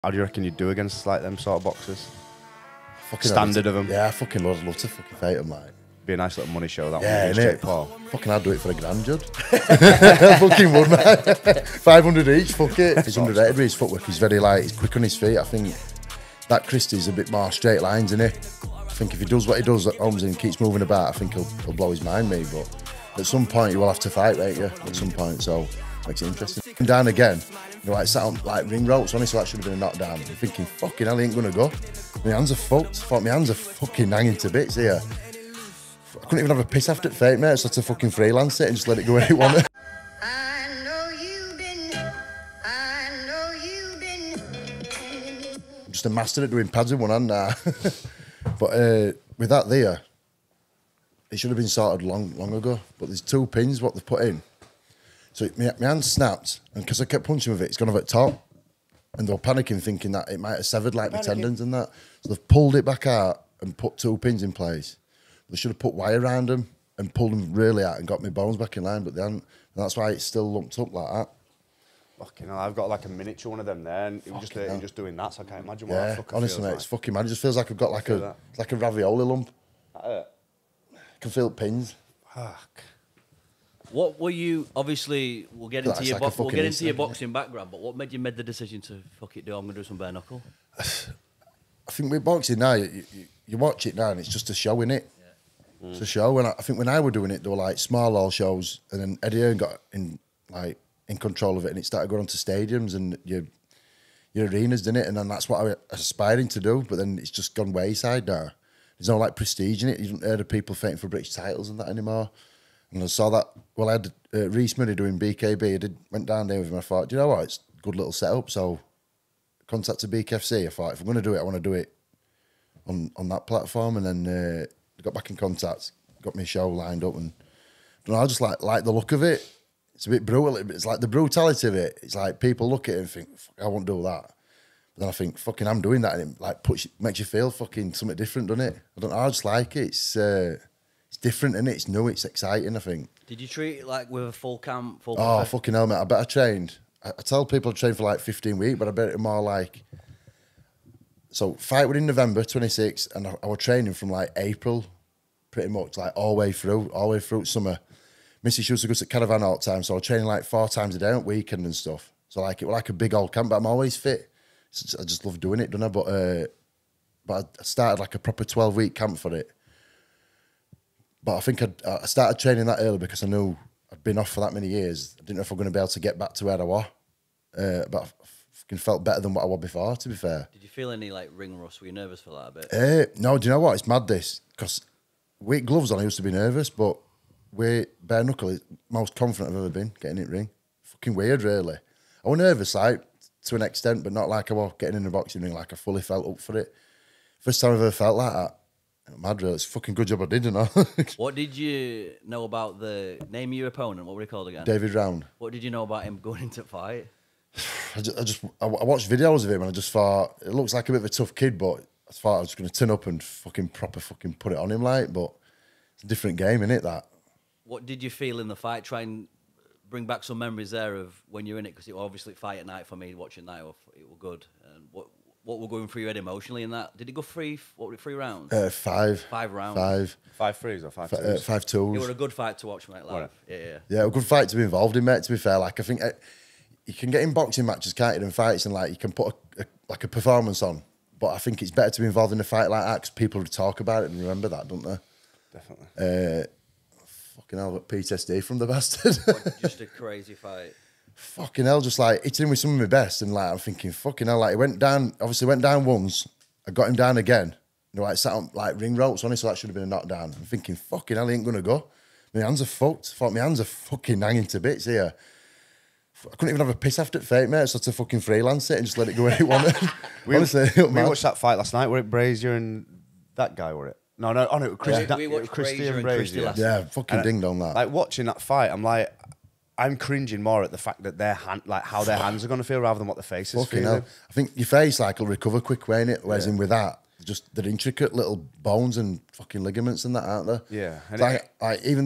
How do you reckon you'd do against like them sort of boxers? Fucking Standard of them. Yeah, I fucking love to fucking fight them, like. Be a nice little money show, that Yeah, one. Straight Paul. Fucking, I'd do it for a grand, Judd. I fucking would, man. 500 each, fuck it. He's underrated with his footwork. He's very, like, he's quick on his feet. I think that Christie's a bit more straight lines, isn't he? I think if he does what he does at Owens and keeps moving about, I think he'll blow his mind, me. But at some point, you will have to fight, won't you? At some point, so makes it interesting. Down again, you know, like sat on like ring ropes, honestly, that should have been a knockdown. I'm thinking, fucking hell, he ain't gonna go. My hands are fucked. I thought my hands are fucking hanging to bits here. I couldn't even have a piss after it, fate, mate. So I had to fucking freelance it and just let it go where it wanted. I'm just a master at doing pads in one hand now. But with that there, it should have been sorted long ago. But there's 2 pins what they've put in. So my hand snapped, and because I kept punching with it, it's gone over at top. And they were panicking, thinking that it might have severed like my tendons and that. So they've pulled it back out and put 2 pins in place. They should have put wire around them and pulled them really out and got my bones back in line, but they hadn't. And that's why it's still lumped up like that. Fucking hell, I've got like a miniature one of them there, and it was just doing that, so I can't imagine what that fucking honestly, feels mate, like. it's fucking mad. It just feels like I've got like it's like a ravioli lump. I can feel pins. Fuck. What were you? Obviously, we'll get into your like your boxing background. But what made you make the decision to fuck it? I'm gonna do some bare knuckle. I think with boxing now, you watch it now, and it's just a show, innit? Yeah. It's a show, and I think when I were doing it, there were like small hall shows, and then Eddie Hearn got in control of it, and it started going on to stadiums and your arenas, didn't it? And then that's what I was aspiring to do, but then it's just gone wayside now. There's no like prestige in it. You don't hear of people fighting for British titles and that anymore. And I saw that, well, I had Reece Murray doing BKB. Went down there with him. I thought, do you know what? It's a good little setup. So contacted BKFC. I thought, if I'm going to do it, I want to do it on that platform. And then got back in contact, got me a show lined up. And I just like the look of it. It's a bit brutal. It's like the brutality of it. It's like people look at it and think, fuck, I won't do that. But then I think, fucking, I'm doing that. And it like makes you feel fucking something different, doesn't it? I don't know. I just like it. It's different, and it's new, it's exciting, I think. Did you treat it like with a full camp? Oh, fucking hell, mate. I bet I trained. I tell people I trained for like 15 weeks, but I bet it more like... So, fight was in November 26, and I was training from like April, pretty much, like all the way through summer. Missy used to go to caravan all the time, so I was training like 4 times a day on weekend and stuff. So, like, it was like a big old camp, but I'm always fit. So I just love doing it, don't I? But I started like a proper 12-week camp for it. But I think I started training that early because I knew I'd been off for that many years. I didn't know if I was going to be able to get back to where I was. But I fucking felt better than what I was before, to be fair. Did you feel any like ring rust? Were you nervous for that a bit? No, do you know what? It's mad this. Because with gloves on, I used to be nervous, but with bare knuckle, it's the most confident I've ever been getting in the ring. Fucking weird, really. I was nervous, like, to an extent, but not like I was getting in the boxing ring, like I fully felt up for it. First time I've ever felt like that. Mad, really. It's a fucking good job I did, you know. What did you know about the name of your opponent? What were he called again? David Round. What did you know about him going into fight? I watched videos of him and I just thought, it looks like a bit of a tough kid, but I thought I was going to turn up and fucking put it on him, like, but it's a different game, innit, that? What did you feel in the fight? Try and bring back some memories there of when you're in it, because it was obviously fight at night for me, watching that, it was good. And what were going through your head emotionally in that? Did it go 3 rounds? 5. 5 rounds. 5 threes or 5 twos? 5 twos. It was a good fight to watch, mate, live. Yeah, a good fight to be involved in, mate, to be fair. Like, I think you can get in boxing matches, can't you, and fights, and like you can put a performance on, but I think it's better to be involved in a fight like that because people talk about it and remember that, don't they? Definitely. Fucking hell, I've got PTSD from the bastard. Just a crazy fight. Fucking hell, just like hitting him with some of my best, and like I'm thinking, fucking hell, like he went down once, I got him down again, you know, like sat on like ring ropes, honestly, that should have been a knockdown. I'm thinking, fucking hell, he ain't gonna go. My hands are fucked. I thought my hands are fucking hanging to bits here. I couldn't even have a piss after it, fate, mate, so I had to fucking freelance it and just let it go where it wanted. Honestly, we watched that fight last night, were it Brazier and that guy, were it? No, it was Chris, we watched Brazier and Christie last night. Yeah, fucking ding dong that. Like, watching that fight, I'm cringing more at the fact that how their hands are going to feel rather than what the face is feeling. Hell. I think your face like will recover quick, won't it? Whereas in with that, they're intricate little bones and fucking ligaments and that, aren't they? Yeah. And like even this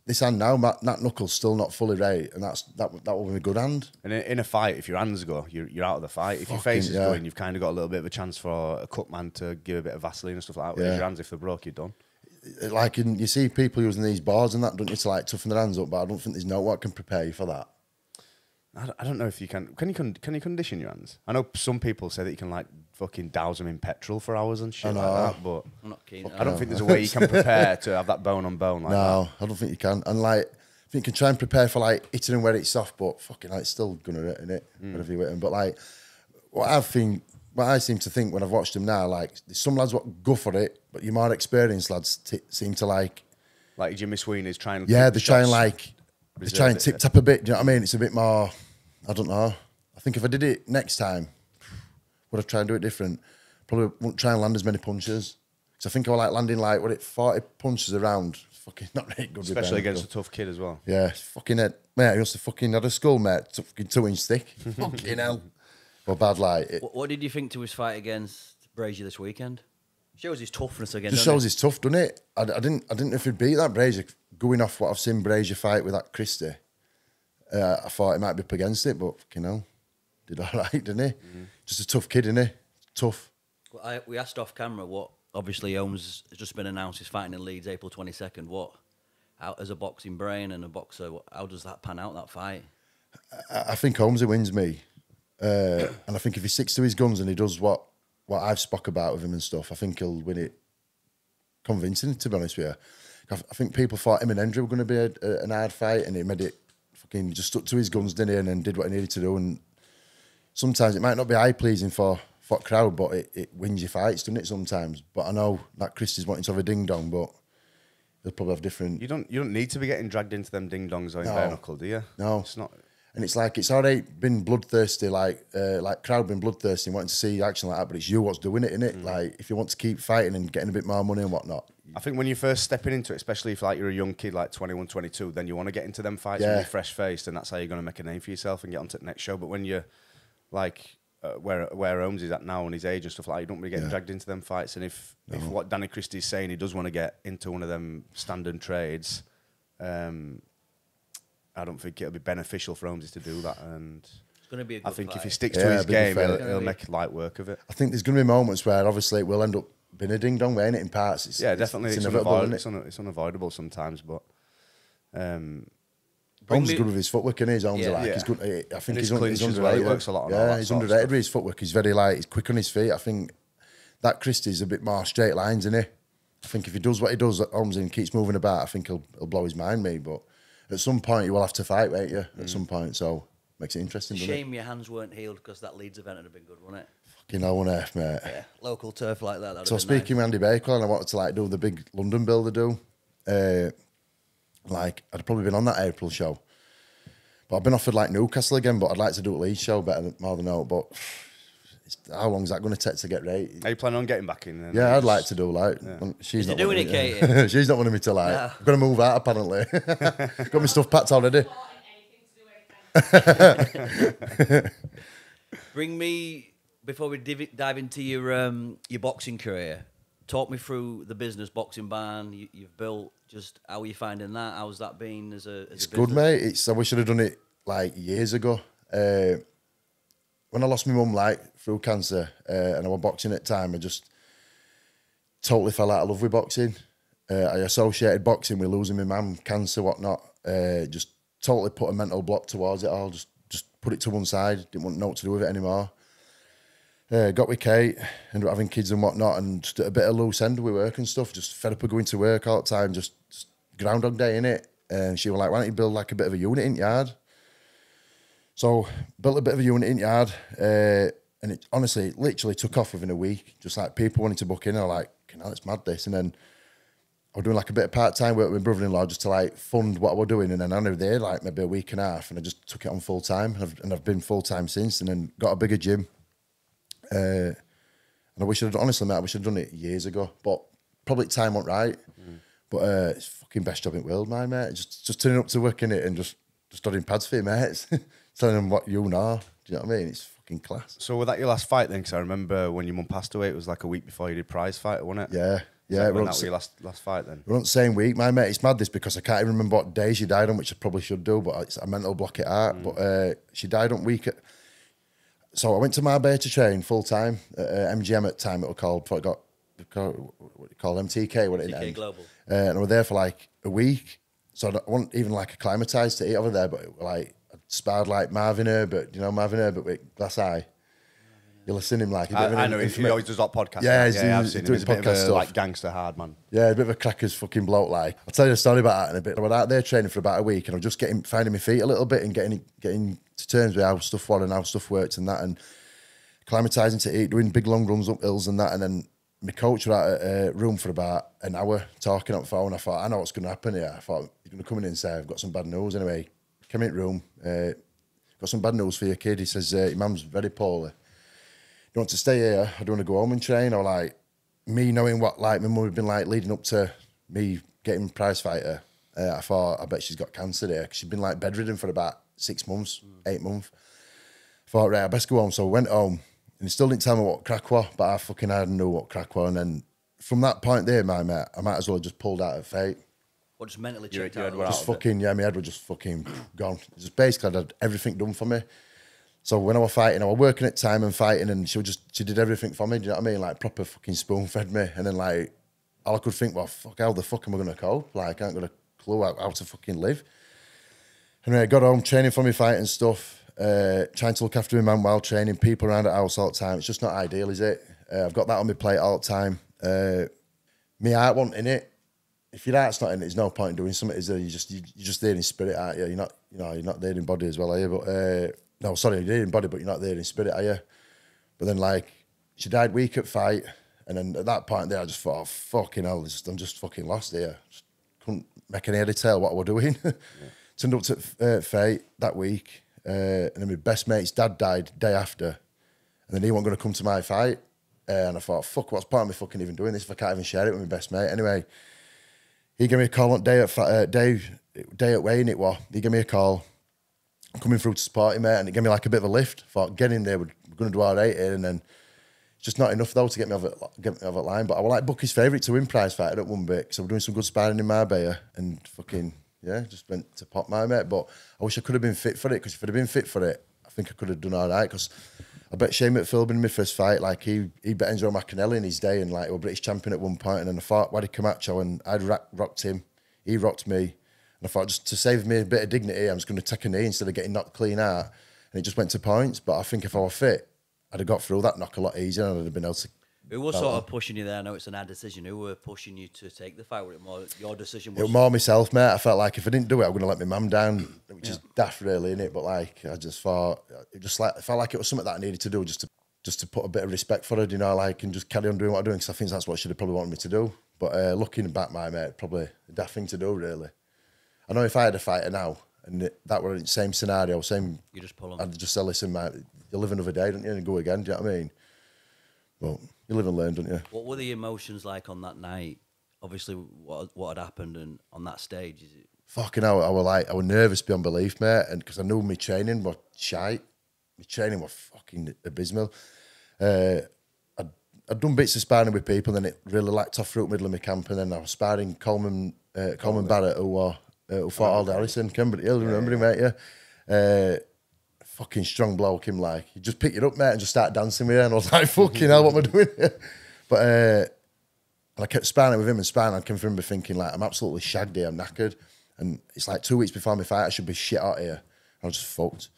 this hand now, that knuckle's still not fully right, and that will be a good hand. And in a fight, if your hands go, you're out of the fight. If your face is going, you've kind of got a little bit of a chance for a cut man to give a bit of Vaseline and stuff like that. Whereas your hands, if they're broke, you're done. Like you see people using these boards and that, don't you, to like toughen their hands up, but I don't think there's no what can prepare you for that. I don't know if you can. Can you condition your hands? I know some people say that you can like fucking douse them in petrol for hours and shit like that, but I'm not keen. I don't think there's a way you can prepare to have that bone on bone like that. No, I don't think you can. And like, I think you can try and prepare for like hitting them where it's soft, but fucking like, it's still gonna hurt, innit? Whatever you hit them. But like, what I seem to think when I've watched them now, like, there's some lads what go for it, but your more experienced lads seem to like Jimmy Sweeney's trying. Yeah, they try and like they try and tip tap a bit. Do you know what I mean? It's a bit more. I don't know. I think if I did it next time, would I try and do it different? Probably wouldn't try and land as many punches. Because I think I like landing like 40 punches around. Fucking not really good. Especially against a tough kid as well. Yeah, fucking head. Mate, I used to fucking had a skull, mate. Fucking 2-inch thick. Fucking hell. Well, bad like. What did you think to his fight against Brazier this weekend? Shows his toughness again. Just shows he's tough, doesn't it? I didn't know if he'd beat that Brazier. Going off what I've seen Brazier fight with that Christie, I thought he might be up against it, but fucking hell, did all right, didn't he? Just a tough kid, isn't he? Tough. Well, we asked off camera what. Obviously, Owens has just been announced. He's fighting in Leeds April 22nd. What, as a boxing brain and a boxer, how does that pan out, that fight? I think Holmesy wins me. And I think if he sticks to his guns and he does what I've spoke about with him and stuff, I think he'll win it convincing, to be honest with you. I think people thought him and Hendry were going to be an hard fight, and he made it fucking just stuck to his guns, didn't he, and then did what he needed to do. And sometimes it might not be eye-pleasing for crowd, but it wins your fights, doesn't it, sometimes? But I know that Christie's wanting to have a ding-dong, but they'll probably have different... You don't need to be getting dragged into them ding-dongs or in bare knuckle, do you? No. It's not... And it's like, it's alright been bloodthirsty, like crowd being bloodthirsty and wanting to see action like that, but it's you what's doing it, innit? Like, if you want to keep fighting and getting a bit more money and whatnot. I think when you're first stepping into it, especially if like you're a young kid, like 21, 22, then you want to get into them fights when you're fresh-faced, and that's how you're going to make a name for yourself and get onto the next show. But when you're like... where Owens is at now and his age and stuff like that, you don't really get dragged into them fights. And if what Danny Christie's saying, he does want to get into one of them standard trades, I don't think it'll be beneficial for Owens to do that. And it's going to be a good I think fight. if he sticks to his game, he'll make light work of it. I think there's going to be moments where obviously it will end up being a ding-dong, ain't it, in parts? Definitely. It's unavoidable, it's unavoidable sometimes, but... Holmes is good with his footwork, and he's he's good. I think he's underrated. Well, he works a lot on he's underrated with his footwork. He's very he's quick on his feet. I think that Christie's a bit more straight lines, isn't he? I think if he does what he does at Holmes and keeps moving about, I think he'll blow his mind, me. But at some point, you will have to fight, won't you? At some point, so makes it interesting. Shame your hands weren't healed because that Leeds event would have been good, wouldn't it? Fucking hell on earth, mate. Yeah, local turf like that. So speaking of Andy Baker, and I wanted to like do the big London bill they do. Like I'd probably been on that April show. But I've been offered like Newcastle again, but I'd like to do a Leeds show more than out. But how long is that going to take to get right? Are you planning on getting back in? Then? Yeah, I'd like to do like. Yeah. She's not doing it, Katie. She's not wanting me to like. No. I'm going to move out apparently. Got my stuff packed already. Bring me before we dive into your boxing career. Talk me through the business boxing barn you've built. Just how are you finding that? How's that been as a It's business? good, mate. I wish I'd have done it like years ago. When I lost my mum like through cancer and I was boxing at the time, I just totally fell out of love with boxing. I associated boxing with losing my mum, cancer, whatnot. Just totally put a mental block towards it all. Just put it to one side. Didn't want to know what to do with it anymore. Got with Kate, ended up having kids and whatnot, and just a bit of loose end with work and stuff. Just fed up of going to work all the time, just Groundhog Day, innit? And she was like, why don't you build like a bit of a unit in yard? So built a bit of a unit in yard, and it honestly, literally took off within a week. Just like people wanted to book in, and I'm like, it's mad this. And then I was doing like a bit of part-time work with my brother-in-law just to like fund what I was doing. And then I was there like maybe a week and a half, and I just took it on full-time. And I've been full-time since, and then got a bigger gym. And I wish I'd done it years ago, but probably time went right. But it's fucking best job in the world, mate. Just turning up to work in it and just studying pads for your mates, telling them what you know. Do you know what I mean? It's fucking class. So was that your last fight then? Because I remember when your mum passed away, it was like a week before you did prize fight, wasn't it? Yeah. Yeah, when that was your last fight then? We're on the same week, my mate. It's mad this because I can't even remember what day she died on, which I probably should do, but it's a mental block at heart. But she died on week. So I went to Marbella to train full time at MGM at the time. It was called, before it got what you call MTK, what it MTK Global. and I was there for like a week. So I wasn't even like acclimatized to eat over there, but like I sparred like Marvin Herbert, you know Marvin Herbert with glass eye. You listen to him like I know he always does that podcast. Yeah, I've seen him. He's a bit of a, stuff. like gangster hard man. Yeah, a bit of a cracker's fucking bloke. Like I'll tell you a story about that in a bit. I was out there training for about a week, and I'm just finding my feet a little bit and getting to terms with how stuff was and how stuff worked and that, and acclimatizing to eat, doing big long runs up hills and that, and then my coach was out at a room for about an hour talking on the phone. I thought, I know what's going to happen here. I thought, you're going to come in and say, I've got some bad news. Anyway, came in the room, got some bad news for your kid. He says, your mum's very poorly. You want to stay here? I don't want to go home and train. Or like, me knowing what like my mum had been like leading up to me getting prize fighter, I thought, I bet she's got cancer there. Cause she'd been like bedridden for about 6 months, 8 months. I thought, right, I best go home. So I went home. And he still didn't tell me what crack was, but I fucking hadn't know what crack was. And then from that point there, my mate, I might as well have just pulled out of fate. Or just mentally checked out. Just fucking, yeah, my head was just fucking gone. Just basically, I'd had everything done for me. So when I was fighting, I was working at time and fighting, and she did everything for me. Do you know what I mean? Like proper fucking spoon fed me. And then like, all I could think, well, fuck, how the fuck am I going to cope? Like, I ain't got a clue how to fucking live. And I got home, training for me fighting stuff. Trying to look after my man while training, people around the house all the time. It's just not ideal, is it? I've got that on my plate all the time. My heart wasn't in it. If your heart's not in it, there's no point in doing something, is there? You're just there in spirit, aren't you? You're not there in body as well, are you? But no, sorry, you're there in body, but you're not there in spirit, are you? But then like, she died week at fight, and then at that point there, I just thought, oh, fucking hell, I'm just fucking lost here. Just couldn't make any head or tail what I was doing. Turned up to fight that week. And then my best mate's dad died day after, and then he wasn't going to come to my fight. And I thought, fuck, what's part of me fucking even doing this if I can't even share it with my best mate? Anyway, he gave me a call on day at Wayne. It was. He gave me a call, coming through to support him, mate, and it gave me like a bit of a lift. I thought, get in there, we're going to do all right here, and then it's just not enough though to get me over that line. But I was like Bucky's favourite to win prize fighter at one bit, so we're doing some good sparring in Marbella, and fucking. Yeah, just went to pop my mate. But I wish I could have been fit for it, because if I'd have been fit for it, I think I could have done all right. Because I bet Shane McPhilbin in my first fight, like he bet Enzo McAnally in his day, and like he was British champion at one point. And then I fought Waddy Camacho, and I'd rocked him. He rocked me. And I thought, just to save me a bit of dignity, I'm just going to take a knee instead of getting knocked clean out. And it just went to points. But I think if I were fit, I'd have got through that knock a lot easier, and I'd have been able to. Who was sort of pushing you there? I know it's an ad decision. Who were pushing you to take the fight? Was it more your decision? It was more myself, mate. I felt like if I didn't do it, I'm going to let my mum down, which is daft, really, innit? But like, I just thought, it felt like it was something that I needed to do just to put a bit of respect for her, you know, like, and just carry on doing what I'm doing, because I think that's what she'd have probably wanted me to do. But looking back, my mate, probably a daft thing to do, really. I know if I had a fighter now, and that were the same scenario, you just pull them. I'd just say, listen, mate, you live another day, don't you, and go again. Do you know what I mean? Well, you live and learn, don't you? What were the emotions like on that night? Obviously, what had happened, and on that stage, is it? Fucking hell, I was nervous beyond belief, mate, and because I knew my training was shite. My training was fucking abysmal. I'd done bits of sparring with people, and then it really lacked off through the middle of my camp, and then I was sparring Coleman Barrett, who fought Alder Harrison. Remember him, mate? Yeah. Fucking strong bloke, him like. He just picked it up, mate, and just started dancing with her, and I was like, fucking hell, what am I doing here? But, and I kept sparring with him and sparring, I came from him thinking, like, I'm absolutely shagged here, I'm knackered. And it's like 2 weeks before my fight, I should be shit out here. I was just fucked.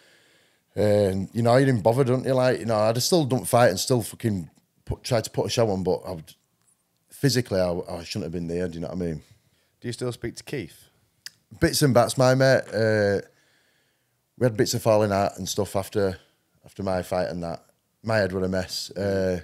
And, you know, you didn't bother, don't you? Like, you know, I'd still done fight and still fucking tried to put a show on, but physically, I shouldn't have been there, do you know what I mean? Do you still speak to Keith? Bits and bats, my mate. We had bits of falling out and stuff after my fight and that. My head was a mess.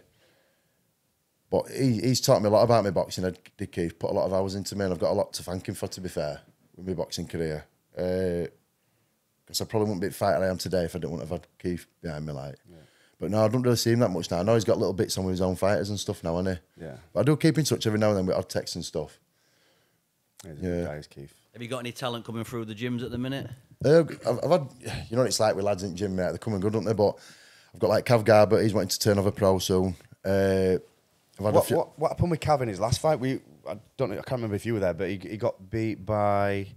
But he's taught me a lot about my boxing. Did Keith put a lot of hours into me, and I've got a lot to thank him for, to be fair, with my boxing career. Because I probably wouldn't be the fighter I am today if I didn't have had Keith behind me. Like. Yeah. But no, I don't really see him that much now. I know he's got little bits on with his own fighters and stuff now, hasn't he? Yeah. But I do keep in touch every now and then with odd texts and stuff. Yeah. Guys, Keith. Have you got any talent coming through the gyms at the minute? I've had, you know what it's like with lads in the gym, mate. They're coming good, don't they? But I've got like Cav Garbutt, he's wanting to turn over pro soon. I've had a few. What happened with Cav in his last fight? I don't know. I can't remember if you were there, but he got beat by.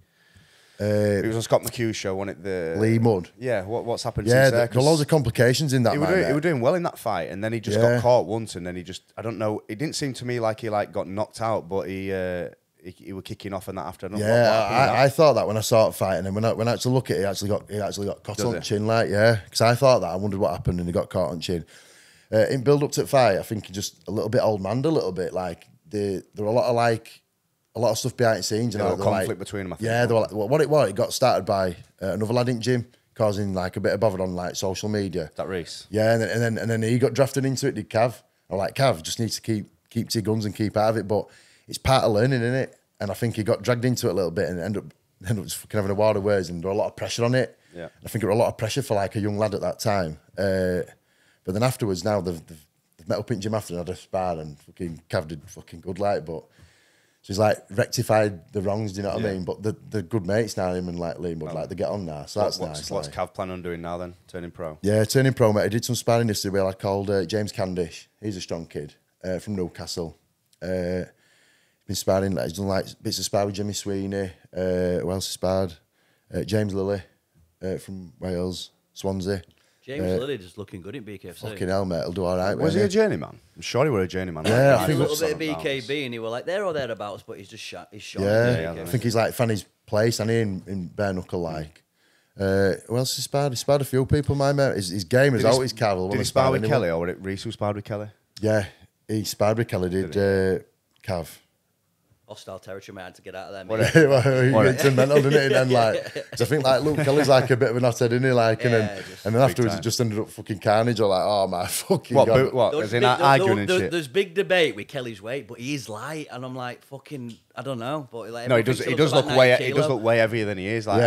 It was on Scott McHugh's show, wasn't it? The Lee Mudd. Yeah. What's happened? Yeah, since there were loads of complications in that. He were doing well in that fight, and then he just got caught once, and then he just, I don't know. It didn't seem to me like he got knocked out, but he was kicking off and that after. I thought that when I saw it fight, and then when I actually look at it, he actually got caught on the chin, because I thought that. I wondered what happened, and he got caught on chin. In build up to the fight, I think he just a little bit old man, a little bit like there were a lot of stuff behind the scenes. You know, conflict between them. I think. Yeah, they were like, what it was, it got started by another lad in gym, causing like a bit of bother on like social media. That race. Yeah, and then he got drafted into it. Did Cav? I'm like, Cav just needs to keep to your guns and keep out of it. But it's part of learning, isn't it? And I think he got dragged into it a little bit and ended up just fucking having a wild of words, and there was a lot of pressure on it. Yeah, I think there was a lot of pressure for like a young lad at that time. But then afterwards, now they've met up in gym after and had a spar, and fucking Cav did fucking good, like, but. So he's like rectified the wrongs, do you know what I mean? But they're good mates now, him and like Lee, but like they get on now. So that's nice. What's Cav plan on doing now then? Turning pro? Yeah, turning pro, mate. I did some sparring yesterday with a lad called James Candish. He's a strong kid from Newcastle. He's been sparring, he's done like bits of spar with Jimmy Sweeney. Who else he sparred? James Lilly from Wales, Swansea. James Lilly just looking good in BKFC. Fucking hell, mate. He'll do all right. Was he a journeyman? I'm sure he was a journeyman. Yeah, I think a little bit of BKB, and he were like there or thereabouts, but he's just shot. He's shot. Yeah, I think he's like Fanny's place, and he in bare knuckle like. Who else he sparred? He sparred a few people, my mate. His game is always Cavill. Did he spar with Kelly, or was it Reese who sparred with Kelly? Yeah, he sparred with Kelly. Did Cav? Hostile territory, man, to get out of there. He went to mental, didn't he? And then like, cause I think like Luke Kelly's like a bit of an hothead, isn't he? Like, and then afterwards it just ended up fucking carnage. Or like, oh my fucking god! What? Is he not arguing and shit? There's big debate with Kelly's weight, but he's light, and I'm like, fucking, I don't know, but like, no, he does look way heavier than he is. Like,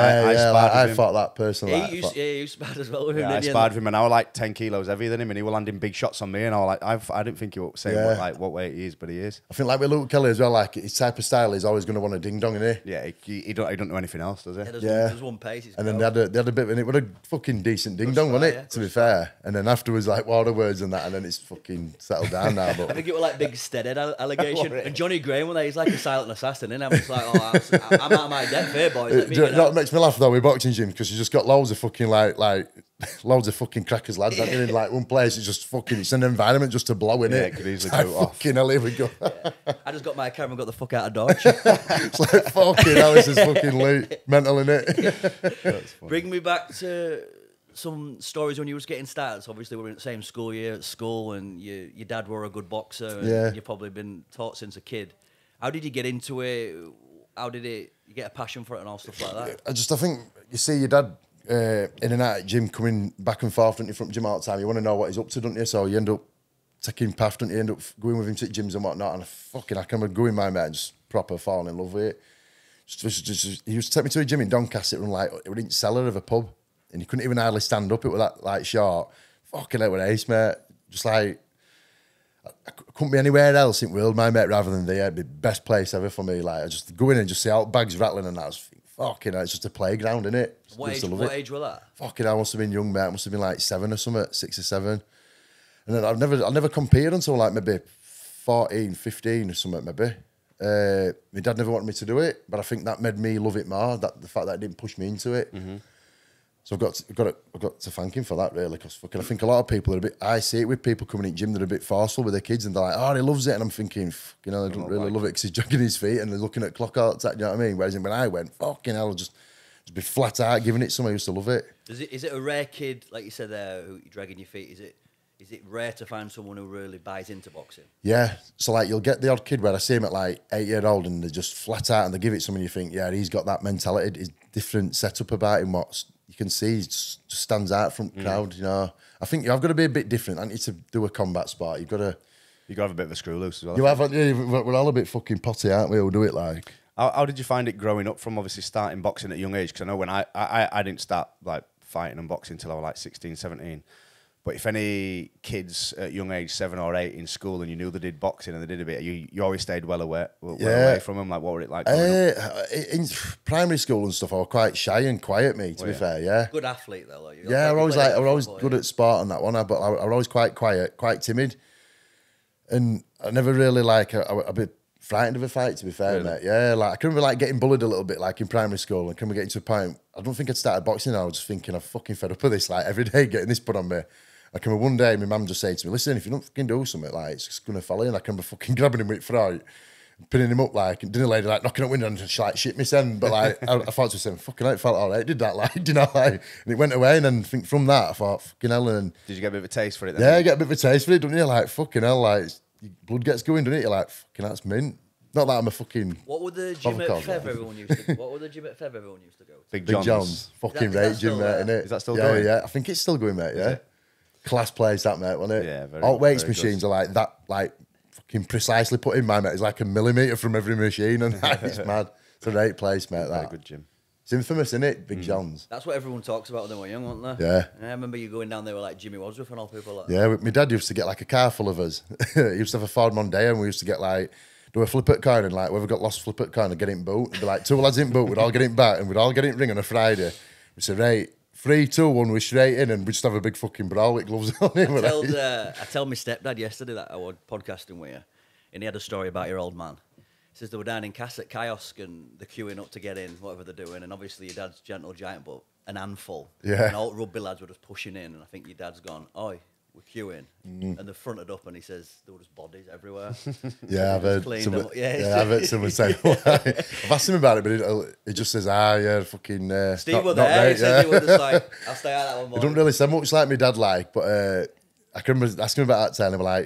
I thought that personally. You sparred as well with him. Yeah, I sparred with him, and I was like 10 kilos heavier than him, and he was landing big shots on me, and I was like, I didn't think he was saying what weight he is, but he is. I think like with Luke Kelly as well, like his type of style is always going to want a ding dong, isn't he? Yeah, he don't know anything else, does he? There's one pace. And then they had a bit, and it was a fucking decent ding dong, wasn't it? To be fair. And then afterwards, like wilder words and that, and then it's fucking settled down now. But I think it was like big steadhead allegation. And Johnny Graham, when he's like a silent assassin, and I'm just like, oh, I'm out of my depth here, boys. That makes me laugh though with boxing gym, because you just got loads of fucking like loads of fucking crackers lads that in like one place. It's just fucking, it's an environment just to blow in it. It could easily go off. Fucking hell, here we go. I just got my camera and got the fuck out of Dodge. It's like fucking hell, this is fucking mental in it. Bring me back to some stories when you was getting started. So obviously we were in the same school year at school, and your dad were a good boxer, and you've probably been taught since a kid. How did you get into it? How did you get a passion for it and all stuff like that? I think you see your dad in and out of gym, coming back and forth, don't you, from gym all the time. You want to know what he's up to, don't you? So you end up taking path, don't you? End up going with him to gyms and whatnot. And I can remember going my mate and just proper falling in love with it. Just, he used to take me to a gym in Doncaster and like it was in cellar of a pub, and he couldn't even hardly stand up. It was that like short. Fucking hell, with ace, mate. Just like I couldn't be anywhere else in the world, my mate, rather than there. It'd be the best place ever for me. Like I just go in and just see out bags rattling and that. I was thinking, fucking hell, it's just a playground, innit? What age was that? Fucking hell, I must have been young, mate. I must have been like 7 or something, 6 or 7. And then I never competed until like maybe 14, 15 or something, maybe. My dad never wanted me to do it, but I think that made me love it more. That the fact that it didn't push me into it. Mm-hmm. So I've got to thank him for that, really, because fucking I think a lot of people are a bit. I see it with people coming in gym that are a bit forceful with their kids, and they're like, "Oh, he loves it," and I'm thinking, you know, they don't really love it because he's dragging his feet and they're looking at clock all the time. You know what I mean? Whereas when I went, fucking hell, just be flat out giving it. Someone used to love it. Is it a rare kid, like you said there, who you're dragging your feet? Is it rare to find someone who really buys into boxing? Yeah. So like you'll get the odd kid where I see him at like 8-year-old and they're just flat out and they give it someone, you think, yeah, he's got that mentality. He's different setup about him. What you can see, he just stands out from the crowd. You know, I think I've got to be a bit different. I need to do a combat sport. You've got to have a bit of a screw loose as well. We're all a bit fucking potty, aren't we? We'll do it like. How did you find it growing up from obviously starting boxing at a young age? Because I know when I didn't start like fighting and boxing until I was like 16, 17. But if any kids at young age, 7 or 8 in school, and you knew they did boxing and they did a bit, you always stayed well away from them. Like, what were it like? In primary school and stuff, I was quite shy and quiet. To be fair, yeah. Good athlete though. Like, I was always good at sport and that one. But I was always quite quiet, quite timid. And I never really like, I'd be frightened of a fight, to be fair, mate. Yeah, like I can remember like getting bullied a little bit, like in primary school, and can we get into a point, I don't think I'd started boxing, I was just thinking I'm fucking fed up of this, like every day getting this put on me. I can remember one day my mum just said to me, listen, if you don't fucking do something, like it's just going to follow you. And I can remember fucking grabbing him with the throat, pinning him up, like, and dinner lady like knocking up window and just like shit me send. But like I thought to myself, fucking hell, it felt all right, did that, like, you know, like, and it went away. And then I think from that I thought, fucking hell. And did you get a bit of a taste for it then? Yeah, you get a bit of a taste for it, don't you? Like, fucking hell, like your blood gets going, doesn't it? You're like, fucking that's mint. Not that I'm a fucking. What were the gym at Fev everyone used to? What were the gym at Fev everyone used to go to? Big John's. Fucking great gym, mate, isn't it? Is that still going? Yeah, I think it's still going, mate. Yeah. Class place, that, mate, wasn't it? Yeah, very. All weights very machines good. are like that, like fucking precisely put in, mate. It's like a millimetre from every machine, and it's mad. It's a great place, mate. Very That good gym. It's infamous, isn't it? Big John's. That's what everyone talks about when they were young, weren't they? Yeah. And I remember you going down there with like Jimmy Wadsworth and all people like that. Yeah, my dad used to get like a car full of us. He used to have a Ford Mondeo, and we used to get like do a flip-it coin, and like whoever got lost flip-it coin and get it in boot. It'd be like two lads in boot, we'd all get it back, and we'd all get it ring on a Friday. We said, right, 3, 2, 1, we're straight in, and we just have a big fucking brawl with gloves on. I told my stepdad yesterday that I was podcasting with you, and he had a story about your old man. He says they were down in Cass at Kiosk and they're queuing up to get in, whatever they're doing, and obviously your dad's gentle giant, but an handful. Yeah. And all rugby lads were just pushing in, and I think your dad's gone, oi, we're queuing. And they fronted up, and he says there were just bodies everywhere. Yeah, I've heard someone. I've heard someone say. I've asked him about it, but he just says, yeah, fucking. Steve was there. He said he was just like, I'll stay out that one more. He don't really say much like my dad, like, but I can remember asking him about that time. And I'm like,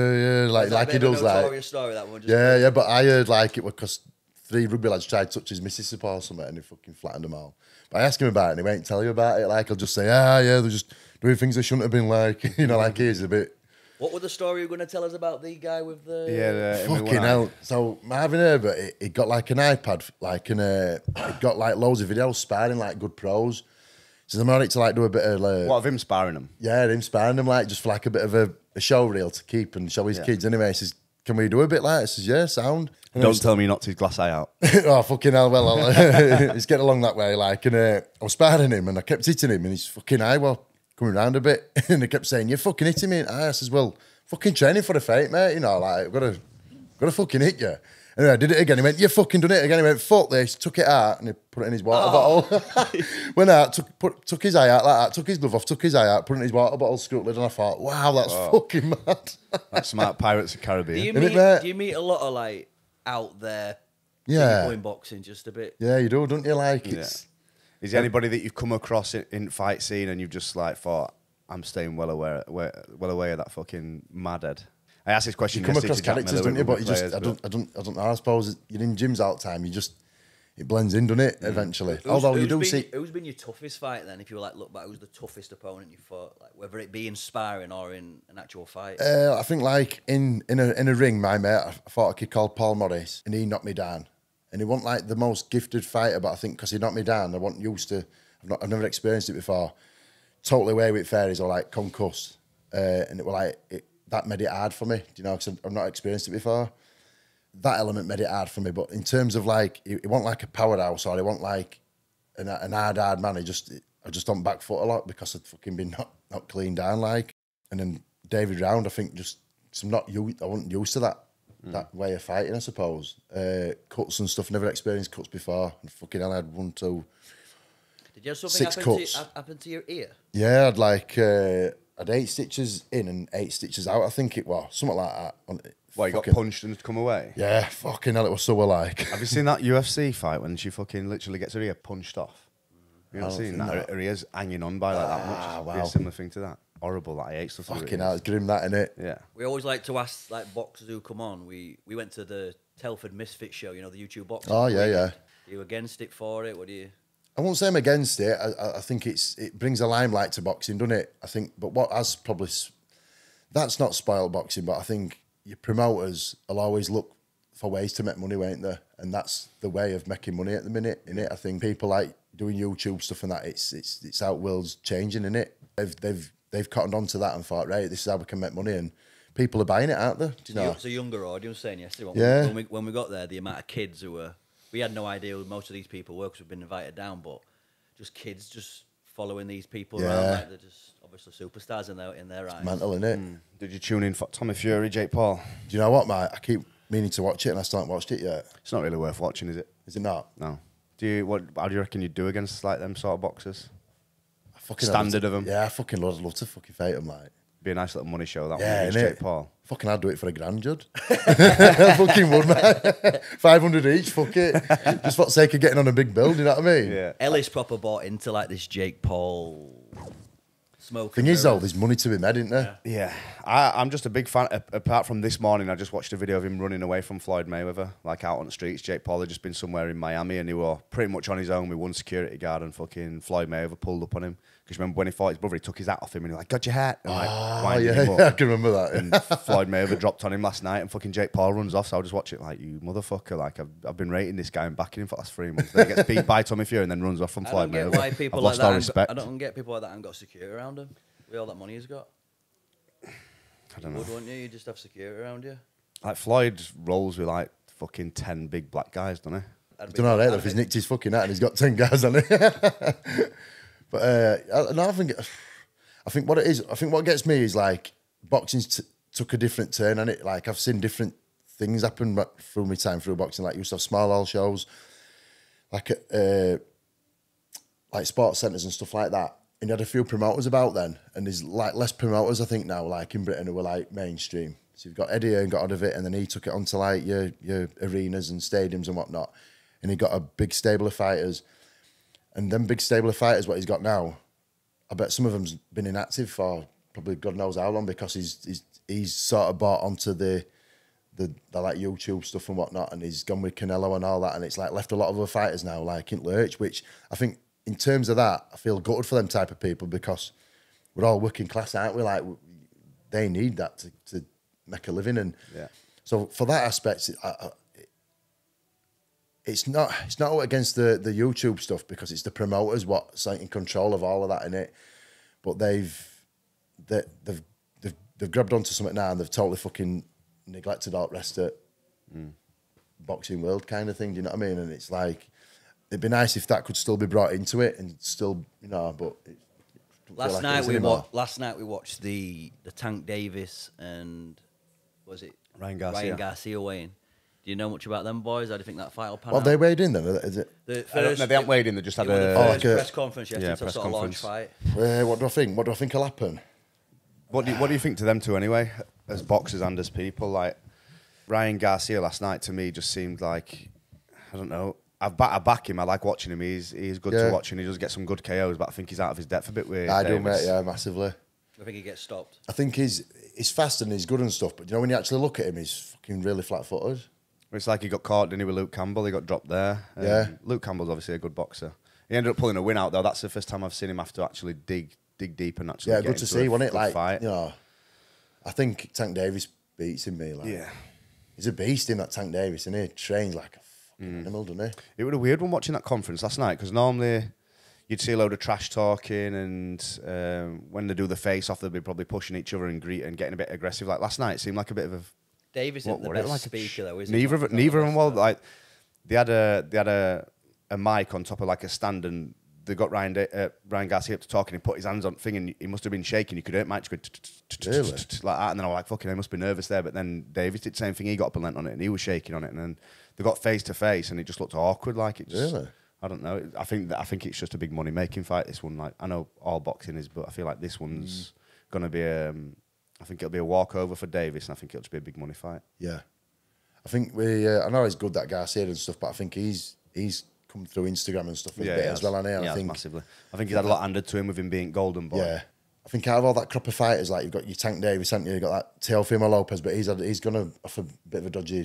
yeah, like he does, like. Story, that one, Yeah, but I heard like it was because 3 rugby lads tried to touch his missus or something, and he fucking flattened them all. But I asked him about it, and he won't tell you about it. Like, I'll just say, yeah, they're just doing things they shouldn't have been, like, you know, like he's a bit. What was the story you were going to tell us about the guy with the... Yeah, fucking hell. So Marvin Herbert, he got like an iPad, like, and he got like loads of videos sparring, like good pros. So I'm alright to like do a bit of what of him sparring them? Yeah, him sparring them, like just for like a bit of a show reel to keep and show his kids anyway. He says, can we do a bit like that? I says, yeah, sound. And Don't tell me he knocked his glass eye out. Oh, fucking hell, well, he's getting along that way, like, and I was sparring him and I kept hitting him and his fucking eye, well, coming round a bit, and he kept saying, you're fucking hitting me in the eye. I says, well, fucking training for the fight, mate, you know, like, I've got to fucking hit you. Anyway, I did it again. He went, you fucking done it again. He went, fuck this, took it out, and he put it in his water bottle. Went out, took his eye out like that, took his glove off, took his eye out, put it in his water bottle, screwed lid, and I thought, wow, that's fucking mad. That's smart Pirates of the Caribbean. Do you meet a lot of, like, out there people in boxing just a bit? Yeah, you do, don't you? Like, it's... Is there anybody that you've come across in fight scene and you've just, like, thought, I'm staying well away of that fucking madhead? I asked this question. You come across characters, don't you? But you just, players, I don't know. I suppose you're in gyms all the time. It blends in, doesn't it? Eventually, although you do see. Who's been your toughest fight then? If you were like, look back, who's the toughest opponent you fought? Like whether it be in sparring or in an actual fight. I think like in a ring, my mate, I fought a kid called Paul Morris, and he knocked me down. And he wasn't like the most gifted fighter, but I think because he knocked me down, I wasn't used to. I've never experienced it before. Totally away with fairies or like concussed, and it was like that made it hard for me. Do you know? Because I've not experienced it before. That element made it hard for me. But in terms of like, it wasn't like a powerhouse or it wasn't like an hard man. I just on back foot a lot because I'd fucking been not clean down like. And then David Round, I think just I wasn't used to that way of fighting. I suppose cuts and stuff. Never experienced cuts before. And fucking hell, I had 1, 2. Did you have something 6 cuts. happen to your ear? Yeah, I'd like. I'd 8 stitches in and 8 stitches out. I think it was something like that. Well, you got punched and come away? Yeah, fucking hell, it was so alike. Have you seen that UFC fight when she fucking literally gets her ear punched off? You not seen that? Her ear's hanging on by like that much. Wow. Be a similar thing to that. Horrible. That I hate stuff. Fucking hell, it's grim that, innit? Yeah. We always like to ask like boxers who come on. We went to the Telford Misfit show, you know, the YouTube boxing. Oh yeah. Are you against it, for it? What do you? I won't say I'm against it. I think it brings a limelight to boxing, doesn't it? I think, but what has probably that's not spoiled boxing, but I think your promoters will always look for ways to make money, won't they? And that's the way of making money at the minute, innit? I think people like doing YouTube stuff and that. It's how world's changing, innit? They've cottoned on to that and thought, right, this is how we can make money, and people are buying it, aren't they? Do you know? It's a younger audience saying yesterday. Yeah. When we got there, the amount of kids who were. We had no idea who most of these people were because we've been invited down, but just kids just following these people around. Like they're just obviously superstars in their eyes. Mental, innit? Did you tune in for Tommy Fury, Jake Paul? Do you know what, mate? I keep meaning to watch it and I still haven't watched it yet. It's not really worth watching, is it? Is it not? No. How do you reckon you'd do against like them sort of boxers? I fucking Standard of them. Yeah, I fucking love to fucking fight them, like. Be a nice little money show that Yeah, one against Jake Paul. Fucking, I'd do it for $1,000, Judd. I fucking would, man. 500 each, fuck it. Just for the sake of getting on a big bill, do you know what I mean? Yeah. Ellis proper bought into like this Jake Paul smoke. Thing is, though, there's money to be made, isn't there? Yeah, I'm just a big fan. Apart from this morning, I just watched a video of him running away from Floyd Mayweather, like out on the streets. Jake Paul had just been somewhere in Miami and he was pretty much on his own with one security guard, and fucking Floyd Mayweather pulled up on him. Because remember when he fought his brother, he took his hat off him and he was like, "Got your hat?" And winding him up. I can remember that. And Floyd Mayweather dropped on him last night, and fucking Jake Paul runs off. So I'll just watch it like, you motherfucker. Like I've been rating this guy and backing him for the last 3 months. Then he gets beat by Tommy Fury and then runs off from Floyd Mayweather. I've lost all respect. I don't get people like that and got security around him. With all that money he's got. I don't know. Wouldn't you? You just have security around you. Like Floyd rolls with like fucking 10 big black guys, doesn't he? I don't know if he's nicked his fucking hat and he's got 10 guys on it. But no, I think what it is, I think what gets me is like boxing's took a different turn on it. Like I've seen different things happen through my time through boxing. Like you used to have small hall shows, like sports centres and stuff like that. And you had a few promoters about then, and there's like less promoters I think now, like in Britain, who were like mainstream. So you've got Eddie and got out of it, and then he took it onto like your arenas and stadiums and whatnot, and he got a big stable of fighters. And them big stable of fighters, what he's got now, I bet some of them's been inactive for probably God knows how long, because he's sort of bought onto the like YouTube stuff and whatnot, and he's gone with Canelo and all that, and it's like left a lot of other fighters now like in lurch, which I think in terms of that, I feel gutted for them type of people, because we're all working class, aren't we? Like they need that to make a living, and so for that aspect, it's not against the YouTube stuff, because it's the promoters what's like in control of all of that in it. But they've grabbed onto something now, and they've totally fucking neglected all the rest of boxing world kind of thing. Do you know what I mean? And it's like it'd be nice if that could still be brought into it and still, you know. But last night we watched the Tank Davis and was it Ryan Garcia weigh-in. Do you know much about them boys? How do you think that fight will pan well, out? they weighed in then, is it? They haven't weighed in, they just had a press conference yesterday, so press sort of launch fight. What do I think? What do I think will happen? What do you think to them two anyway, as boxers and as people? Like Ryan Garcia last night to me just seemed like, I don't know. I back him. I like watching him. He's good to watch, and he does get some good KOs. But I think he's out of his depth a bit with I Davis. do, mate. Yeah, massively. I think he gets stopped. I think he's fast and he's good and stuff. But you know when you actually look at him, he's fucking really flat-footed. It's like he got caught, didn't he, with Luke Campbell? He got dropped there. Yeah. Luke Campbell's obviously a good boxer. He ended up pulling a win out though. That's the first time I've seen him have to actually dig deep and actually get good to into see, wasn't it? Like fight. you know, I think Tank Davis beats him. Me, like he's a beast in that Tank Davis, and he trains like a fucking animal, doesn't he? It was a weird one watching that conference last night, because normally you'd see a load of trash talking, and when they do the face off, they'll be probably pushing each other and getting a bit aggressive. Like last night, it seemed like a bit of a Davis isn't the best speaker though, is he? Neither of them. Well, like they had a mic on top of like a stand, and they got Ryan Garcia up to talk, and he put his hands on thing, and he must have been shaking. You could hear it, Mike just go like that, and then I was like, "Fucking, I must be nervous there." But then Davis did the same thing. He got up and leant on it, and he was shaking on it, and then they got face to face, and it just looked awkward. Like it just, I don't know. I think it's just a big money making fight. This one, like I know all boxing is, but I feel like this one's gonna be I think it'll be a walkover for Davis, and I think it'll just be a big money fight. Yeah, I think I know he's good, that Garcia and stuff, but I think he's come through Instagram and stuff a bit as well, hasn't he? I think massively. I think he's had a lot handed to him with him being Golden Boy. Yeah, I think out of all that crop of fighters, like you've got your Tank Davis, haven't you? You've got that Teofimo Lopez, but he's going to offer a bit of a dodgy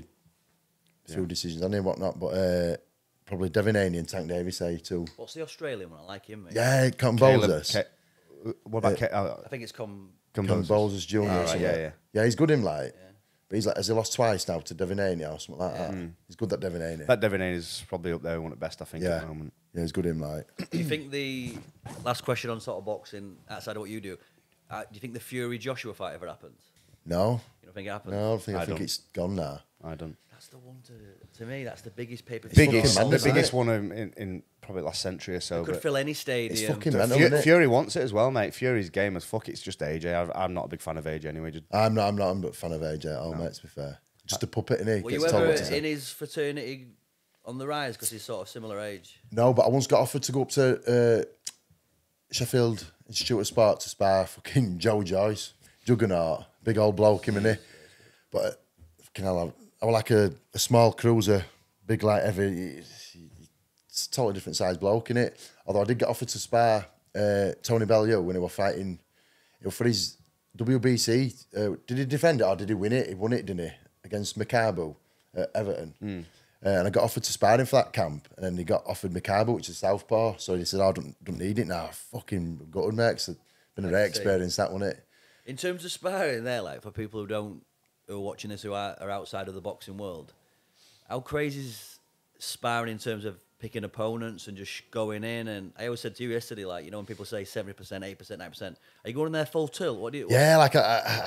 few decisions, hasn't he, whatnot. But probably Devin Haney and Tank Davis, too. What's the Australian one? I like him, mate. Yeah, Kambosos. What about I think it's Kambosos Jr. Right, yeah, he's good, him, like. Yeah. But he's like, has he lost twice now to Devin Haney or something like that? He's good, that Devin Haney. That Devin Haney is probably up there, one of the best, I think, at the moment. Yeah, he's good, him, like. Do you think the last question on sort of boxing, outside of what you do, do you think the Fury Joshua fight ever happens? No. You don't think it happens? No, I think it's gone now. I don't. That's the one to me. That's the biggest pay-per-view. The biggest one in probably last century or so. It could fill any stadium. It's fucking mental, isn't it? Fury wants it as well, mate. Fury's game as fuck. It's just AJ. I'm not a big fan of AJ anyway. I'm not a fan of AJ at all, mate. To be fair, just a puppet in here. Were you ever in his fraternity on the rise because he's sort of similar age? No, but I once got offered to go up to Sheffield Institute of Sport to spar fucking Joe Joyce, juggernaut, big old bloke, him in there. But fucking hell, I was like a small cruiser, big like heavy. It's a totally different size bloke in it. Although I did get offered to spar Tony Bellew when he was fighting. For his WBC, did he defend it or did he win it? He won it, didn't he, against Makabu at Everton. And I got offered to spar him for that camp, and then he got offered Makabu, which is southpaw. So he said, "I don't need it now." Fucking gutted, mate. It's been a great experience, that, wasn't it? In terms of sparring, there, like for people who are watching this who are outside of the boxing world, how crazy is sparring in terms of picking opponents and just going in? And I always said to you yesterday, like, you know, when people say 70%, 8%, 9%, are you going in there full tilt? What do you? Yeah, like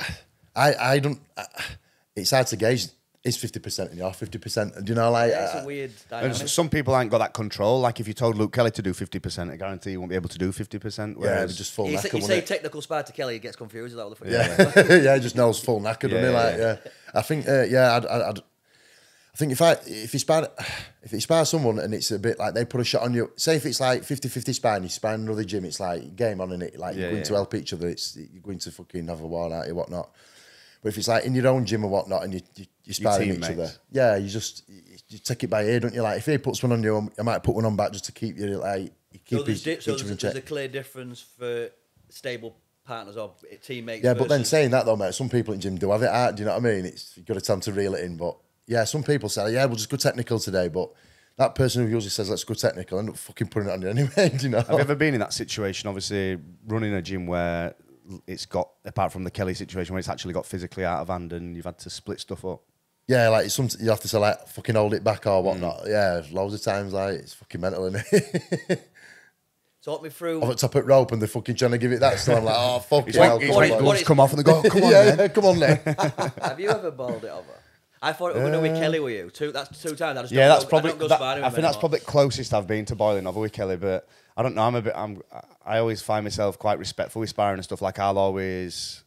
I don't. It's hard to gauge. It's 50% and you're 50%. Do you know, like... Yeah, it's a weird dynamic. Some people ain't got that control. Like, if you told Luke Kelly to do 50%, I guarantee you won't be able to do 50%. Yeah, it's just full knackered, you say it? technical spar to Kelly, he gets confused. Is that what the fuck? Yeah, yeah, he just knows full knackered, doesn't he? Like, yeah. I think, I think if you spar someone and it's a bit like they put a shot on you, say if it's like 50-50 sparring, you spar in another gym, it's like game on, in it, like you're going to help each other, you're going to fucking have a war out, whatnot. But if it's like in your own gym or whatnot and you're sparring each other, yeah, you take it by ear, don't you? Like if he puts one on you, I might put one on back just to keep you like keep each other in check. There's a clear difference for stable partners or teammates. Yeah, but then saying that though, mate, some people in the gym do have it out. Do you know what I mean? You've got to time to reel it in. But yeah, some people say, yeah, we'll just go technical today. But that person who usually says let's go technical end up fucking putting it on you anyway. Do you know? Have you ever been in that situation? Obviously, running a gym where it's got, apart from the Kelly situation, where it's actually got physically out of hand and you've had to split stuff up. Yeah, like you have to say like fucking hold it back or whatnot. Yeah, loads of times like it's fucking mental, isn't it? Talk me through. Off at top of rope and they're fucking trying to give it that. So I'm like, oh fuck it. Gloves come off and they go, come on, yeah, come on then. Have you ever bowled it over? I thought it was going to be Kelly with you. That's 2 times. I just that's probably. I think that's probably the closest I've been to boiling over with Kelly, but I don't know. I always find myself quite respectful with sparring and stuff. Like I'll always.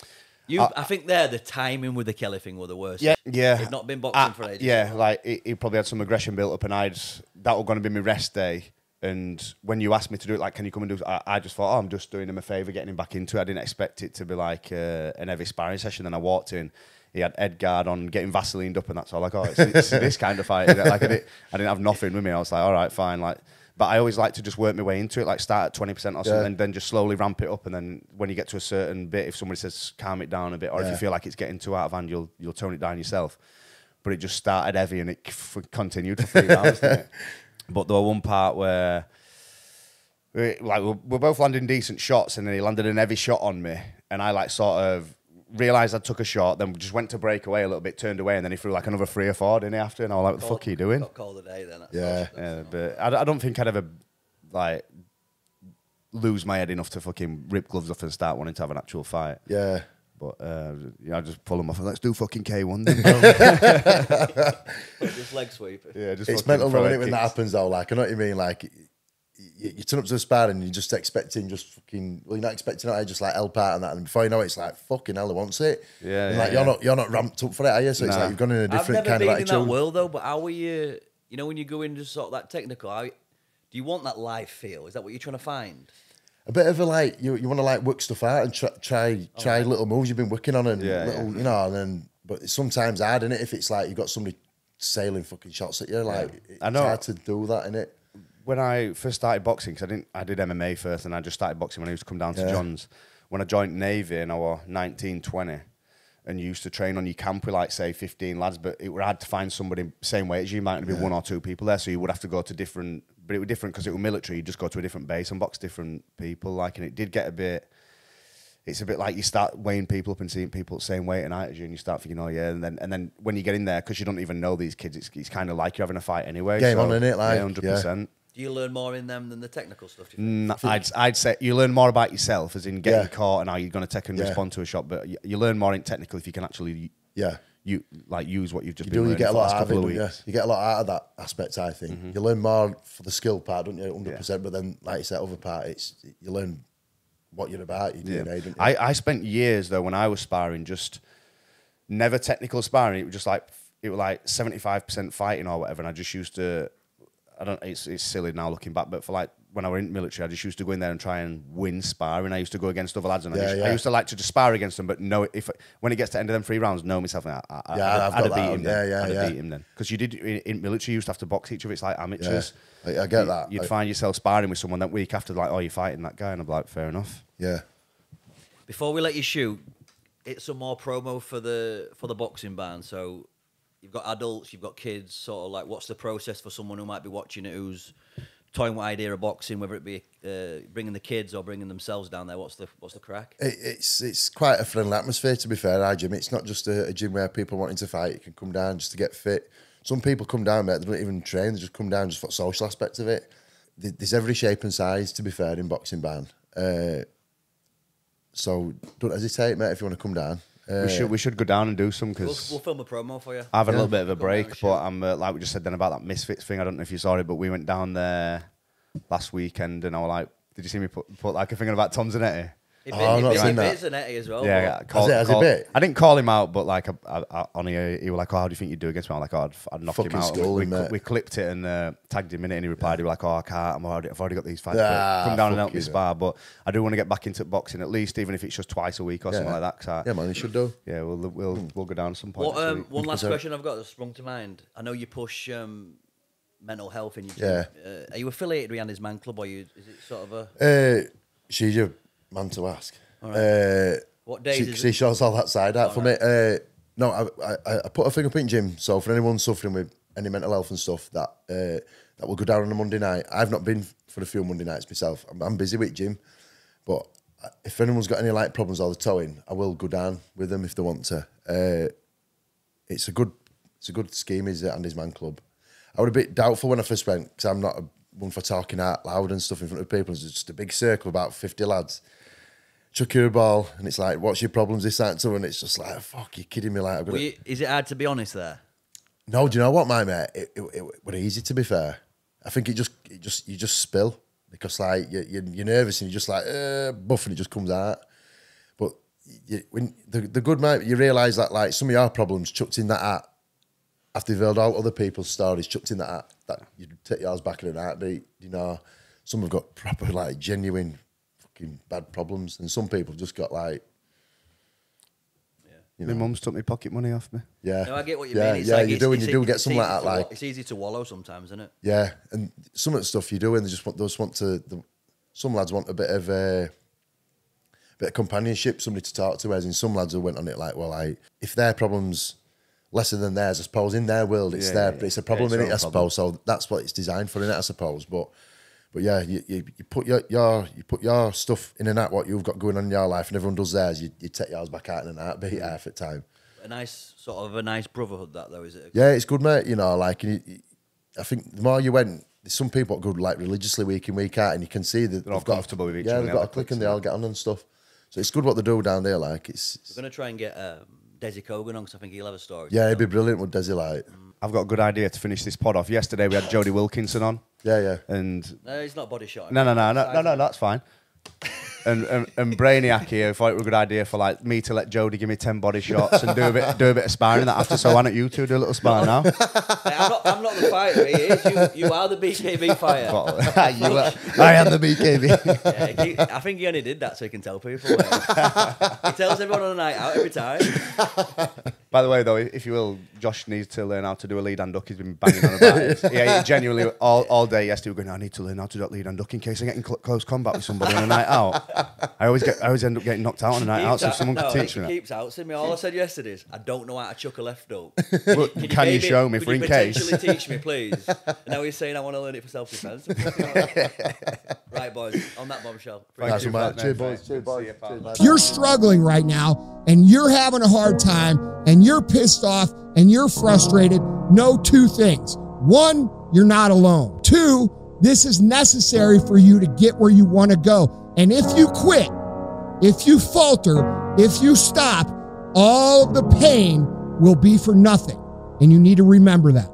I think the timing with the Kelly thing were the worst. Yeah. You've not been boxing for ages. Yeah, like he probably had some aggression built up, and that was going to be my rest day. And when you asked me to do it, like, can you come and do it? I just thought, I'm just doing him a favour, getting him back into it. I didn't expect it to be like an heavy sparring session. Then I walked in. He had Ed guard on, getting Vaselined up, and that's all. Like, oh, it's this kind of fight. Like, I didn't have nothing with me. I was like, all right, fine. Like, but I always like to just work my way into it. Like, start at 20% or something, and then just slowly ramp it up. And then when you get to a certain bit, if somebody says calm it down a bit, or if you feel like it's getting too out of hand, you'll tone it down yourself. But it just started heavy, and it continued for 3 rounds. Didn't it? But there was one part where we're both landing decent shots, and then he landed an heavy shot on me, and I like sort of realised I took a shot, then just went to break away a little bit, turned away, and then he threw like another 3 or 4 in after, and I was like, what the fuck are you doing? Got called a day then. Yeah. But I don't think I'd ever like lose my head enough to fucking rip gloves off and start wanting to have an actual fight. Yeah. But I just pull them off and let's do fucking K1 then, bro. Just leg sweep. Yeah, just it's mental though, isn't it, when that happens though. Like, I know what you mean. Like, you turn up to a sparring and you're just expecting you're not expecting it, just like help out and that, and before you know it, it's like fucking hell, he wants it. Yeah, and like you're not ramped up for it, are you? So it's like you've gone in a different kind of attitude. I've never been in that world though, but how are you? You know, when you go into sort of that technical, do you want that live feel? Is that what you're trying to find? A bit of a like you want to like work stuff out and try little moves you've been working on and little you know, and then but it's sometimes hard, isn't it? If it's like you've got somebody sailing fucking shots at you, like it's hard to do that, innit? When I first started boxing, because I did MMA first, and I just started boxing when I used to come down to John's. When I joined Navy and I was 19, 20, and you used to train on your camp with like say 15 lads, but it was hard to find somebody same weight as you. Might be 1 or 2 people there, so you would have to go to different. But it was different because it was military. You just go to a different base and box different people. Like, and it did get a bit. It's a bit like you start weighing people up and seeing people the same weight and height as you, and you start thinking, oh yeah, and then when you get in there, because you don't even know these kids, it's kind of like you're having a fight anyway. Game on, innit? Like, 100%. Do you learn more in them than the technical stuff? I'd say you learn more about yourself, as in getting caught and how you're going to take and respond to a shot. But you learn more in technical if you can actually Yeah. You like use what you've just You been do. You learning get a for the lot last out of it. couple of Don't you? weeks. You get a lot out of that aspect. I think you learn more for the skill part, don't you? 100%. But then, like you said, other part, it's you learn what you're about. You DNA, don't you? I spent years though when I was sparring, just never technical sparring. It was just like 75% fighting or whatever, and I just used to. I don't. It's silly now looking back, but for like when I was in military, I just used to go in there and try and win sparring. I used to go against other lads, and I used to like to just spar against them, but know if when it gets to the end of them 3 rounds, know myself. I'd have beat him then. I'd have beat him then, because you did in military, you used to have to box each other. It's like amateurs. Yeah. I get that. You'd find yourself sparring with someone that week after, like, oh, you're fighting that guy, and I'm like, fair enough. Yeah. Before we let you shoot, it's some more promo for the boxing ban. So you've got adults, you've got kids. Sort of like, what's the process for someone who might be watching it, who's toying with the idea of boxing, whether it be bringing the kids or bringing themselves down there? What's the crack? It's quite a friendly atmosphere, to be fair, our gym. It's not just a gym where people wanting to fight. You can come down just to get fit. Some people come down, mate, they don't even train. They just come down just for the social aspect of it. There's every shape and size, to be fair, in boxing band. So don't hesitate, mate, if you want to come down. We should go down and do some, because we'll film a promo for you. I've had a little bit of a break, but I'm like we just said then about that Misfits thing. I don't know if you saw it, but we went down there last weekend, and I was like, did you see me put like a thing about Tom Zanetti? I've not seen that. Zanetti as well. Yeah, has it bit? I didn't call him out, but like on here, he was like, "Oh, how do you think you'd do against me?" I'm like, "Oh, I'd knock him out." We clipped it and tagged him in it, and he replied, "He was like, oh, I can't. I've already got these fights. Come down and help me spar." But I do want to get back into boxing, at least, even if it's just twice a week or something like that. Yeah, man, you should do. Yeah, we'll go down at some point. One last question I've got that sprung to mind. I know you push mental health in your gym. Yeah. Are you affiliated with Andy's Man Club, or is it sort of a? She's your man to ask. Right. What days is it? She shows all that side out for me. No, I put a thing up in gym. So for anyone suffering with any mental health and stuff, that will go down on a Monday night. I've not been for a few Monday nights myself. I'm busy with gym, but if anyone's got any like problems or they're towing, I will go down with them if they want to. It's a good scheme, is it? Andy's Man Club. I was a bit doubtful when I first went, because I'm not one for talking out loud and stuff in front of people. It's just a big circle, about 50 lads. Chuck your ball, and it's like, what's your problems, this, that, and so, and it's just like, fuck, you're kidding me. Like, is it hard to be honest there? No, do you know what, my mate? It was easy, to be fair. I think you just spill, because like you're nervous and you're just like buff, and it just comes out. But when the good mate, you realise that like some of your problems chucked in that hat, after you've heard all other people's stories, chucked in that hat, that you take yours back in an heartbeat. You know, some have got proper like genuine bad problems, and some people just got like, my mum's took my pocket money off me. Yeah, no, I get what you mean. It's yeah, like you do, and you do get something like that. Like, it's easy to wallow sometimes, isn't it? Yeah, and some of the stuff you do, and they just want to. Some lads want a bit of companionship, somebody to talk to. Whereas in some lads who went on it like, well, like if their problems lesser than theirs, I suppose in their world it's it's a problem in it, I suppose. So that's what it's designed for, in it, I suppose. But yeah, you put your stuff in and out, what you've got going on in your life, and everyone does theirs. You take yours back out in an heartbeat half at time. A nice brotherhood, that though, is it? Yeah, it's good, mate. You know, like I think the more you went, there's some people that go like religiously week in, week out, and you can see that they're all comfortable with each other. Yeah, they've got a click and they all get on and stuff. So it's good what they do down there. Like we're gonna try and get Desi Kogan on, because I think he'll have a story. Yeah, it'd be brilliant with Desi. Like, I've got a good idea to finish this pod off. Yesterday we had Jody Wilkinson on. Yeah. And no, he's not body shot. No, that's fine. and Brainiac here thought it was a good idea for like me to let Jody give me 10 body shots and do a bit of sparring that after. So why don't you two do a little sparring now? Hey, I'm not the fighter. He is. You are the BKB fighter. I am the BKB. Yeah, I think he only did that so he can tell people. He tells everyone on the night out every time. By the way, though, if you will, Josh needs to learn how to do a lead hand duck. He's been banging on about it. Yeah, he genuinely all day yesterday we're going, I need to learn how to do that lead hand duck in case I get in close combat with somebody on a night out. I always end up getting knocked out on a night out, so if someone could teach me that. He keeps outsing me. All I said yesterday is, I don't know how to chuck a left hook. Can you show me for in case? Could you potentially teach me, please? And now he's saying I want to learn it for self-defense. Right, boys, on that bombshell. Cheers, boys. If you're struggling right now and you're having a hard time and you're pissed off and you're frustrated, know two things. One, you're not alone. Two, this is necessary for you to get where you want to go. And if you quit, if you falter, if you stop, all of the pain will be for nothing. And you need to remember that.